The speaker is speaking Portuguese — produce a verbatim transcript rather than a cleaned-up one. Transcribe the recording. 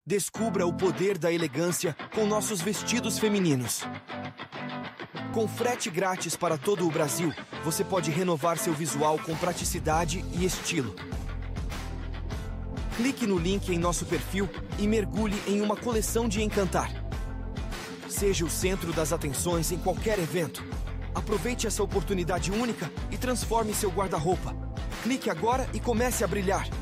Descubra o poder da elegância com nossos vestidos femininos. Com frete grátis para todo o Brasil, você pode renovar seu visual com praticidade e estilo. Clique no link em nosso perfil e mergulhe em uma coleção de encantar. Seja o centro das atenções em qualquer evento. Aproveite essa oportunidade única e transforme seu guarda-roupa. Clique agora e comece a brilhar.